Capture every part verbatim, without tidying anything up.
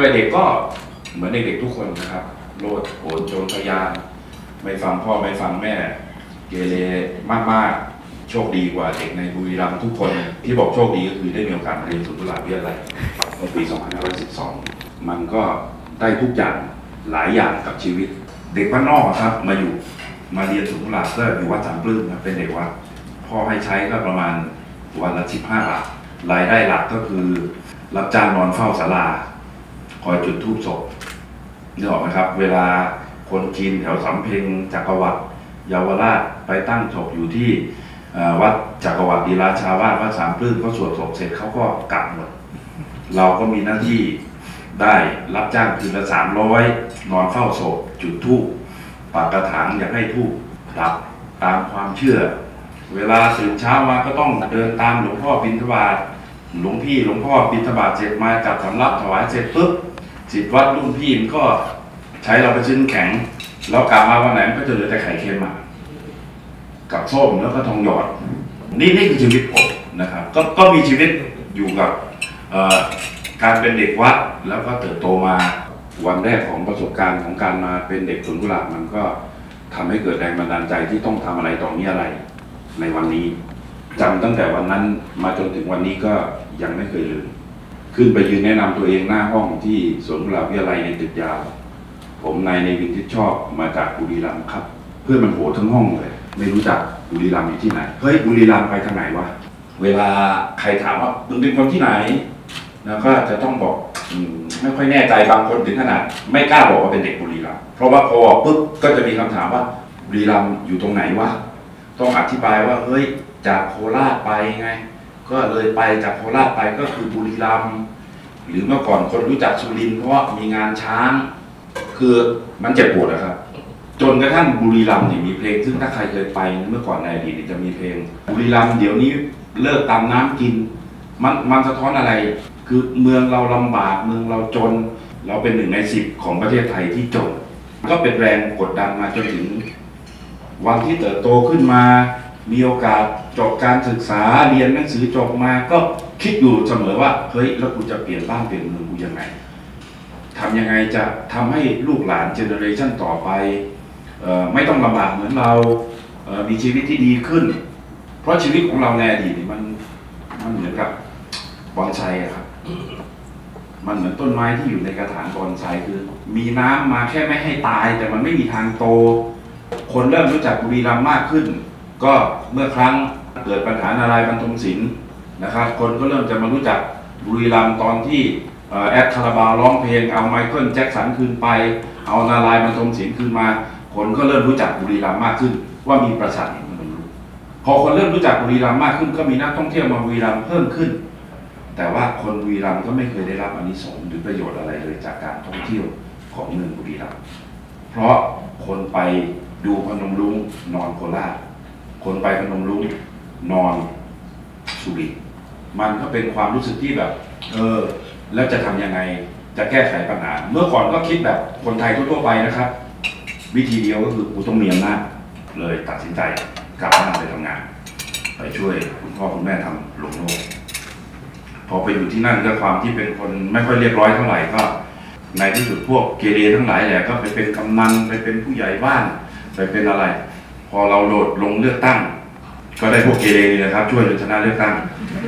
วัยเด็กก็เหมือนเด็กๆทุกคนนะครับโลดโผนโจรพยานไม่ฟังพ่อไม่ฟังแม่เกเรมากๆโชคดีกว่าเด็กในบุรีรัมย์ทุกคนที่บอกโชคดีก็คือได้มีโอกาสมาเรียนศูนย์กุหลาบวิทยาลัยในปี สองพันห้าร้อยสิบสอง มันก็ได้ทุกอย่างหลายอย่างกับชีวิตเด็กบ้านนอกครับมาอยู่มาเรียนศูนย์กุหลาบก็อยู่วัดสามปลื้มนะเป็นเด็กวัดพ่อให้ใช้ก็ประมาณวันละสิบห้าบาทรายได้หลักก็คือรับจ้างนอนเฝ้าศาลาคอยจุดธูปศพนึกออกไหมครับเวลาคนจีนแถวสำเพ็งจักรวรรดิเยาวราชไปตั้งศพอยู่ที่วัดจักรวรรดิราชาวาสวัดสามปลื้มก็สวดศพเสร็จเขาก็กลับหมดเราก็มีหน้าที่ได้รับจ้างคืนละสามร้อยนอนเฝ้าศพจุดธูปปากกระถางอยากให้ธูปดับตามความเชื่อเวลาตื่นเช้ามาก็ต้องเดินตามหลวงพ่อบิณฑบาตหลวงพี่หลวงพ่อบิณฑบาตเสร็จมาจัดสำรับถวายเสร็จปุ๊บศิษย์วัดรุ่นพี่มันก็ใช้เราไปซื้อแข็งแล้วกลับมาวันไหนมันก็จะเหลือแต่ไข่เค็มมากับส้มแล้วก็ทองหยอดนี่นี่คือชีวิตผมนะครับก็ก็มีชีวิตอยู่กับการเป็นเด็กวัดแล้วก็เติบโตมาวันแรกของประสบการณ์ของการมาเป็นเด็กศูนย์กุหลาบมันก็ทำให้เกิดแรงบันดาลใจที่ต้องทำอะไรต่อมีอะไรในวันนี้จำตั้งแต่วันนั้นมาจนถึงวันนี้ก็ยังไม่เคยลืมขึ้นไปยืนแนะนำตัวเองหน้าห้องที่สวนกุหลาบวิทยาลัยในตึกยาวผมนายในวินที่ชอบมาจากบุรีรัมย์ครับเพื่อนมันโหทั้งห้องเลยไม่รู้จักบุรีรัมย์อยู่ที่ไหนเฮ้ยบุรีรัมย์ไปทางไหนวะเวลาใครถามว่ามึงเป็นคนที่ไหนแล้วก็จะต้องบอกไม่ค่อยแน่ใจบางคนถึงขนาดไม่กล้าบอกว่าเป็นเด็กบุรีรัมย์เพราะว่าพอปุ๊บก็จะมีคำถามว่าบุรีรัมย์อยู่ตรงไหนวะต้องอธิบายว่าเฮ้ยจากโคราชไปไงก็เลยไปจากโคราชไปก็คือบุรีรัมย์หรือเมื่อก่อนคนรู้จักสุรินทร์เพราะว่ามีงานช้างคือมันเจ็บปวดนะครับจนกระทั่งบุรีรัมย์เนี่ยมีเพลงซึ่งถ้าใครเคยไปเมื่อก่อนในอดีตจะมีเพลงบุรีรัมย์เดี๋ยวนี้เลิกตามน้ำกินมันมันสะท้อนอะไรคือเมืองเราลำบากเมืองเราจนเราเป็นหนึ่งในสิบของประเทศไทยที่จนก็เป็นแรงกดดันมาจนถึงวันที่เติบโตขึ้นมามีโอกาสจบการศึกษาเรียนหนังสือจบมาก็คิดอยู่เสมอว่าเฮ้ยแล้วกูจะเปลี่ยนบ้านเปลี่ยนเมืองกูยังไงทำยังไงจะทำให้ลูกหลานเจเนอเรชันต่อไปไม่ต้องลำบากเหมือนเรามีชีวิตที่ดีขึ้นเพราะชีวิตของเราในอดีตมันมันเหมือนกับบอนไซครับมันเหมือนต้นไม้ที่อยู่ในกระถางบอนไซคือมีน้ำมาแค่ไม่ให้ตายแต่มันไม่มีทางโตคนเริ่มรู้จักบุรีรัมย์มากขึ้นก็เมื่อครั้งเกิดปัญหานารายณ์บรรทมศิลป์นะครับคนก็เริ่มจะมารู้จักบุรีรัมย์ตอนที่แอดคาราบาวร้องเพลงเอาไมเคิลแจ็คสันคืนไปเอานารายณ์บรรทมศิลป์คืนมาคนก็เริ่มรู้จักบุรีรัมย์มากขึ้นว่ามีปราสาทหินพนมรุ้งพอคนเริ่มรู้จักบุรีรัมย์มากขึ้นก็มีนักท่องเที่ยวมาบุรีรัมย์เพิ่มขึ้นแต่ว่าคนบุรีรัมย์ก็ไม่เคยได้รับอานิสงส์หรือประโยชน์อะไรเลยจากการท่องเที่ยวของเมืองบุรีรัมย์เพราะคนไปดูพนมรุ้งนอนโคราชคนไปพนมรุ้งนอนสุรินทร์มันก็เป็นความรู้สึกที่แบบเออแล้วจะทำยังไงจะแก้ไขปัญหาเมื่อก่อนก็คิดแบบคนไทยทั่วๆไปนะครับวิธีเดียวก็คือกูต้องมีอำนาจเลยตัดสินใจกลับบ้านไปทำงานไปช่วยคุณพ่อคุณแม่ทำหลวงโลกพอไปอยู่ที่นั่นด้วยความที่เป็นคนไม่ค่อยเรียบร้อยเท่าไหร่ก็ในที่สุดพวกเกเรทั้งหลายแหละก็ไปเป็นกำนันไปเป็นผู้ใหญ่บ้านไปเป็นอะไรพอเราโหลดลงเลือกตั้งก็ได้พวกเกเรนี่นะครับช่วยชนะเลือกตั้ง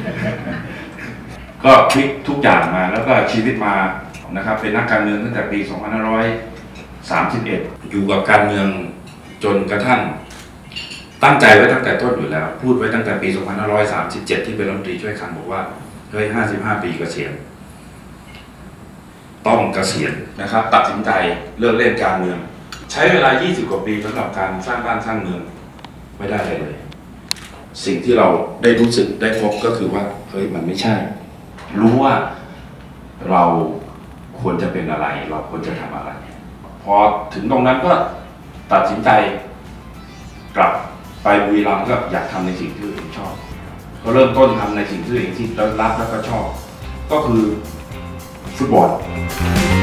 ก็พลิกทุกอย่างมาแล้วก็ชีวิตมานะครับเป็นนักการเมืองตั้งแต่ปี สองพันห้าร้อยสามสิบเอ็ด อยู่กับการเมืองจนกระทั่งตั้งใจไว้ตั้งแต่ต้นอยู่แล้วพูดไว้ตั้งแต่ปี สองพันห้าร้อยสามสิบเจ็ด ที่เป็นรัฐมนตรีช่วยคลังบอกว่าเฮ้ยห้าสิบห้าปีเกษียณต้องเกษียณนะครับตัดสินใจเลิกเล่นการเมืองใช้เวลายี่สิบกว่าปีสำหรับการสร้างบ้านสร้างเมืองไม่ได้เลยเลยสิ่งที่เราได้รู้สึกได้พบก็คือว่าเฮ้ยมันไม่ใช่รู้ว่าเราควรจะเป็นอะไรเราควรจะทำอะไรพอถึงตรงนั้นก็ตัดสินใจกลับไปบุรีรัมย์ก็อยากทำในสิ่งที่ตัวเองชอบก็เริ่มต้นทำในสิ่งที่ตัวเองที่รักแล้วก็ชอบก็คือฟุตบอล